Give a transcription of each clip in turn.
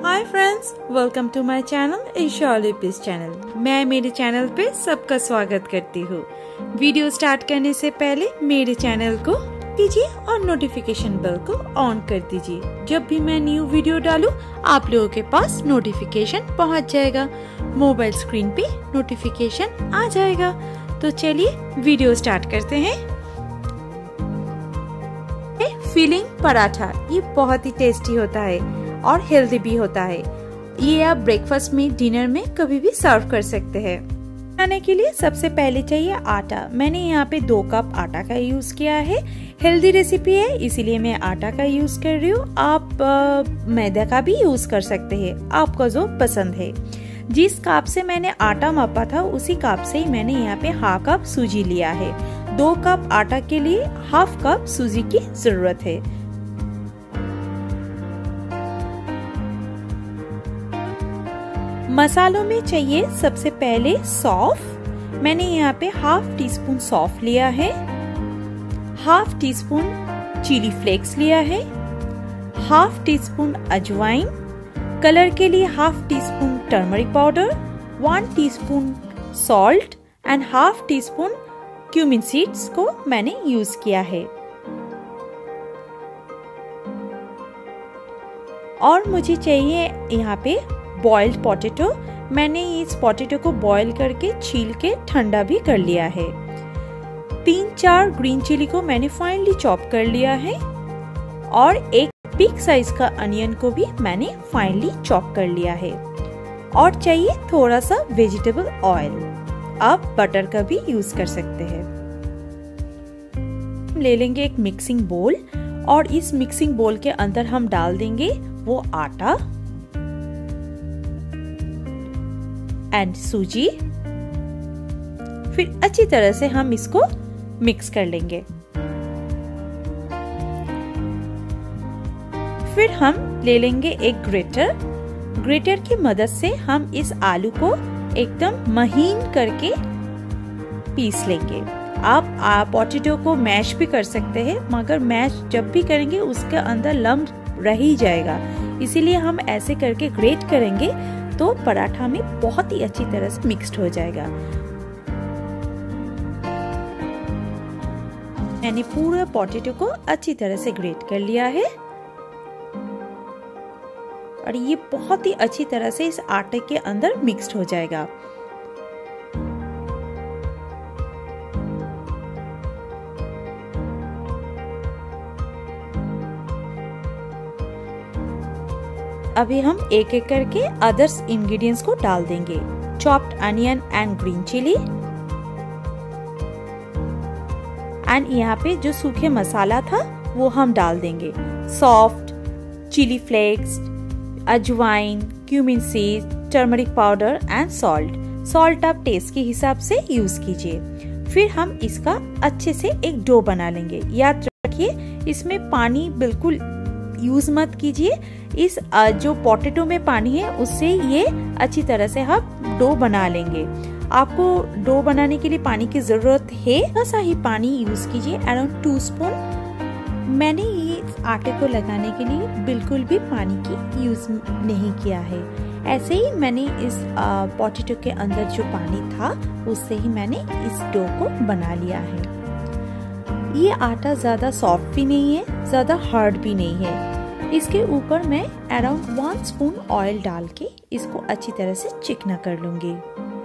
Hi friends, welcome to my channel Swaralipi channel. मैं मेरे channel पे सबका स्वागत करती हूँ। वीडियो स्टार्ट करने से पहले मेरे चैनल को कीजिए और नोटिफिकेशन बेल को ऑन कर दीजिए। जब भी मैं न्यू वीडियो डालूं आप लोगों के पास नोटिफिकेशन पहुँच जाएगा, मोबाइल स्क्रीन पे नोटिफिकेशन आ जाएगा। तो चलिए वीडियो स्टार्ट करते हैं। फिलिंग पराठा ये बहुत ही टेस्टी होता है और हेल्दी भी होता है। ये आप ब्रेकफास्ट में, डिनर में कभी भी सर्व कर सकते हैं। बनाने के लिए सबसे पहले चाहिए आटा। मैंने यहाँ पे 2 कप आटा का यूज किया है। हेल्दी रेसिपी है इसीलिए मैं आटा का यूज कर रही हूँ। आप मैदा का भी यूज कर सकते हैं, आपको जो पसंद है। जिस कप से मैंने आटा मापा था उसी कप से ही मैंने यहाँ पे हाफ कप सूजी लिया है। 2 कप आटा के लिए हाफ कप सूजी की जरूरत है। मसालों में चाहिए सबसे पहले सौंफ। मैंने यहाँ पे हाफ टी स्पून सौंफ लिया है, half teaspoon chilli flakes लिया है, हाफ टी स्पून अजवाइन, कलर के लिए half teaspoon turmeric powder, 1 teaspoon salt and half teaspoon cumin seeds को मैंने यूज किया है। और मुझे चाहिए यहाँ पे बॉइल्ड पोटैटो। मैंने इस पोटैटो को बॉईल करके छील के ठंडा भी कर लिया है। 3-4 ग्रीन चिली को मैंने फाइनली चॉप कर लिया है और एक बिग साइज का अनियन को भी मैंने फाइनली चॉप कर लिया है। और चाहिए थोड़ा सा वेजिटेबल ऑयल, आप बटर का भी यूज कर सकते हैं। ले लेंगे एक मिक्सिंग बोल और इस मिक्सिंग बोल के अंदर हम डाल देंगे वो आटा एंड सूजी। फिर अच्छी तरह से हम इसको मिक्स कर लेंगे। फिर हम ले लेंगे एक ग्रेटर। ग्रेटर की मदद से हम इस आलू को एकदम महीन करके पीस लेंगे। आप पोटैटो को मैश भी कर सकते हैं, मगर मैश जब भी करेंगे उसके अंदर लम्ब रह ही जाएगा, इसीलिए हम ऐसे करके ग्रेट करेंगे तो पराठा में बहुत ही अच्छी तरह से मिक्स्ड हो जाएगा। मैंने पूरा पोटैटो को अच्छी तरह से ग्रेट कर लिया है और ये बहुत ही अच्छी तरह से इस आटे के अंदर मिक्स्ड हो जाएगा। अभी हम एक एक करके अदर्स इंग्रेडिएंट्स को डाल देंगे। Chopped onion and green chilli and यहाँ पे जो सूखे मसाला था वो हम डाल देंगे। सॉफ्ट चिली फ्लेक्स, अजवाइन, cumin seeds, turmeric powder and salt. Salt आप टेस्ट के हिसाब से यूज कीजिए। फिर हम इसका अच्छे से एक डो बना लेंगे। याद रखिए इसमें पानी बिल्कुल यूज मत कीजिए। इस जो पोटैटो में पानी है उससे ये अच्छी तरह से हम डो बना लेंगे। आपको डो बनाने के लिए पानी की जरूरत है, ऐसा ही पानी यूज कीजिए, अराउंड 2 स्पून। मैंने ये आटे को लगाने के लिए बिल्कुल भी पानी की यूज नहीं किया है। ऐसे ही मैंने इस पोटैटो के अंदर जो पानी था उससे ही मैंने इस डो को बना लिया है। ये आटा ज्यादा सॉफ्ट भी नहीं है, ज्यादा हार्ड भी नहीं है। इसके ऊपर मैं अराउंड 1 स्पून ऑयल डाल के इसको अच्छी तरह से चिकना कर लूंगी।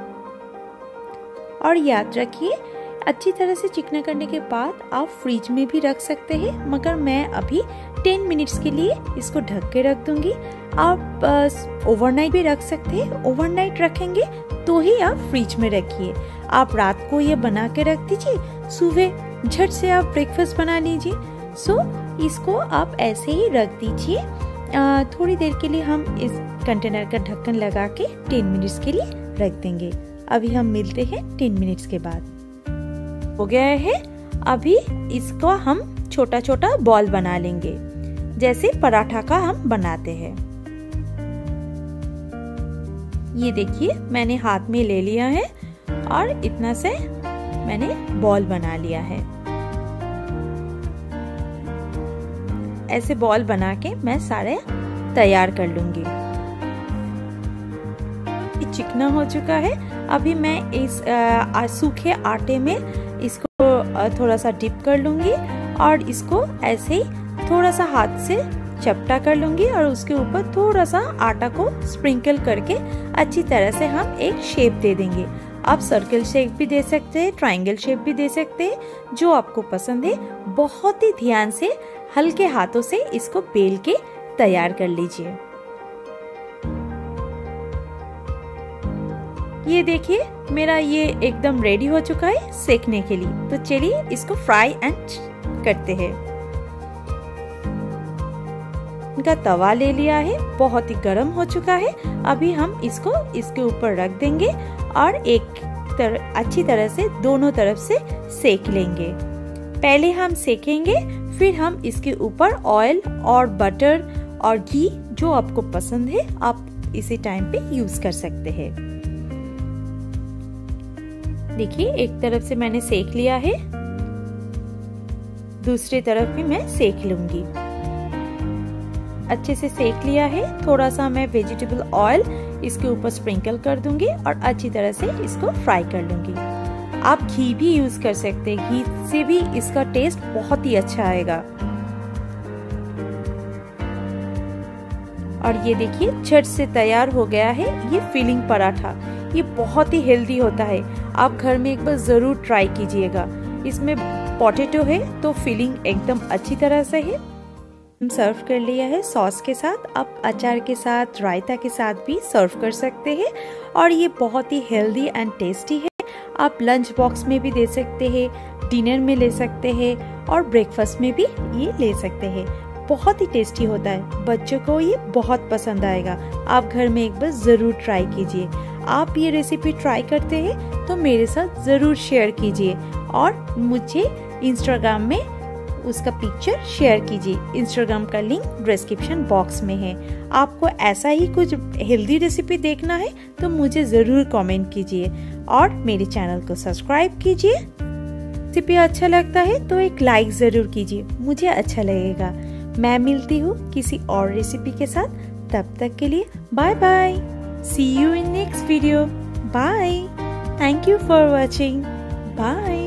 और याद रखिए अच्छी तरह से चिकना करने के बाद आप फ्रिज में भी रख सकते हैं, मगर मैं अभी 10 मिनट्स के लिए इसको ढक के रख दूंगी। आप ओवरनाइट भी रख सकते हैं। ओवरनाइट रखेंगे तो ही आप फ्रिज में रखिए। आप रात को ये बना के रख दीजिए, सुबह झट से आप ब्रेकफास्ट बना लीजिए। सो इसको आप ऐसे ही रख दीजिए। थोड़ी देर के लिए हम इस कंटेनर का ढक्कन लगा के 10 मिनट्स के लिए रख देंगे। अभी हम मिलते हैं 10 मिनट्स के बाद। हो गया है। अभी इसको हम छोटा छोटा बॉल बना लेंगे, जैसे पराठा का हम बनाते हैं। ये देखिए मैंने हाथ में ले लिया है और इतना से मैंने बॉल बना लिया है। ऐसे बॉल बना के मैं सारे तैयार कर लूंगी। चिकना हो चुका है। अभी मैं इस सूखे आटे में इसको थोड़ा सा डिप कर लूँगी और इसको ऐसे ही थोड़ा सा हाथ से चपटा कर लूँगी और उसके ऊपर थोड़ा सा आटा को स्प्रिंकल करके अच्छी तरह से हम एक शेप दे देंगे। आप सर्कल शेप भी दे सकते हैं, ट्रायंगल शेप भी दे सकते हैं, जो आपको पसंद है। बहुत ही ध्यान से हल्के हाथों से इसको बेल के तैयार कर लीजिए। ये देखिए मेरा ये एकदम रेडी हो चुका है सेकने के लिए। तो चलिए इसको फ्राई एंड करते हैं। इनका तवा ले लिया है, बहुत ही गर्म हो चुका है। अभी हम इसको इसके ऊपर रख देंगे और अच्छी तरह से दोनों तरफ से सेक लेंगे। पहले हम सेकेंगे, फिर हम इसके ऊपर ऑयल और बटर और घी जो आपको पसंद है आप इसी टाइम पे यूज कर सकते हैं। देखिए एक तरफ से मैंने सेक लिया है, दूसरी तरफ भी मैं सेक लूंगी। अच्छे से सेक लिया है। थोड़ा सा मैं वेजिटेबल ऑयल इसके ऊपर स्प्रिंकल कर दूंगी और अच्छी तरह से इसको फ्राई कर लूंगी। आप घी भी यूज कर सकते हैं, घी से भी इसका टेस्ट बहुत ही अच्छा आएगा। और ये देखिए झट से तैयार हो गया है ये फिलिंग पराठा। ये बहुत ही हेल्दी होता है, आप घर में एक बार जरूर ट्राई कीजिएगा। इसमें पोटैटो है तो फिलिंग एकदम अच्छी तरह से है। हम सर्व कर लिया है सॉस के साथ। आप अचार के साथ, रायता के साथ भी सर्व कर सकते हैं और ये बहुत ही हेल्दी एंड टेस्टी है। आप लंच बॉक्स में भी दे सकते हैं, डिनर में ले सकते हैं और ब्रेकफास्ट में भी ये ले सकते हैं। बहुत ही टेस्टी होता है, बच्चों को ये बहुत पसंद आएगा। आप घर में एक बार जरूर ट्राई कीजिए। आप ये रेसिपी ट्राई करते हैं तो मेरे साथ जरूर शेयर कीजिए और मुझे इंस्टाग्राम में उसका पिक्चर शेयर कीजिए। इंस्टाग्राम का लिंक डिस्क्रिप्शन बॉक्स में है। आपको ऐसा ही कुछ हेल्दी रेसिपी देखना है तो मुझे ज़रूर कमेंट कीजिए और मेरे चैनल को सब्सक्राइब कीजिए। रेसिपी अच्छा लगता है तो एक लाइक ज़रूर कीजिए, मुझे अच्छा लगेगा। मैं मिलती हूँ किसी और रेसिपी के साथ, तब तक के लिए bye bye. See you in next video. Bye. Thank you for watching. Bye.